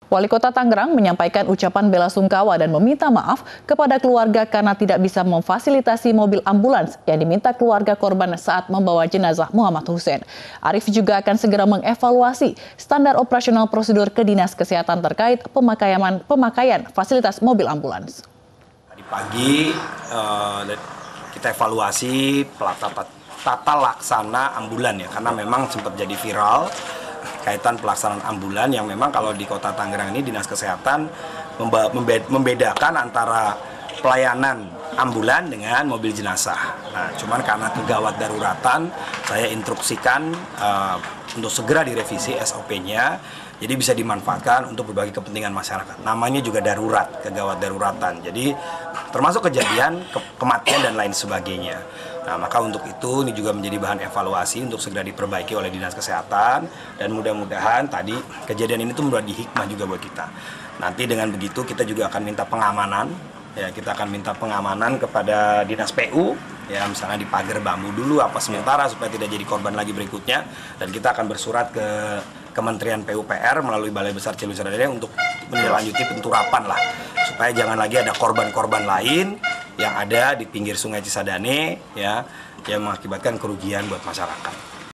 Wali Kota Tangerang menyampaikan ucapan bela sungkawa dan meminta maaf kepada keluarga karena tidak bisa memfasilitasi mobil ambulans yang diminta keluarga korban saat membawa jenazah Muhammad Hussein. Arief juga akan segera mengevaluasi standar operasional prosedur ke Dinas Kesehatan terkait pemakaian fasilitas mobil ambulans. Tadi pagi kita evaluasi tata laksana ambulan ya, karena memang sempat jadi viral kaitan pelaksanaan ambulan yang memang kalau di Kota Tangerang ini Dinas Kesehatan membedakan antara pelayanan ambulan dengan mobil jenazah. Nah, cuman karena kegawat daruratan, saya instruksikan untuk segera direvisi SOP-nya, jadi bisa dimanfaatkan untuk berbagai kepentingan masyarakat. Namanya juga darurat, kegawat daruratan. Jadi termasuk kejadian, kematian dan lain sebagainya. Nah, maka untuk itu ini juga menjadi bahan evaluasi untuk segera diperbaiki oleh Dinas Kesehatan, dan mudah-mudahan tadi kejadian ini tuh menjadi hikmah juga buat kita. Nanti dengan begitu kita juga akan minta pengamanan, ya kita akan minta pengamanan kepada Dinas PU, ya misalnya di pagar bambu dulu apa sementara supaya tidak jadi korban lagi berikutnya, dan kita akan bersurat ke Kementerian PUPR melalui Balai Besar Cilacap untuk menindaklanjuti penturapan lah, supaya jangan lagi ada korban-korban lain yang ada di pinggir Sungai Cisadane ya yang mengakibatkan kerugian buat masyarakat.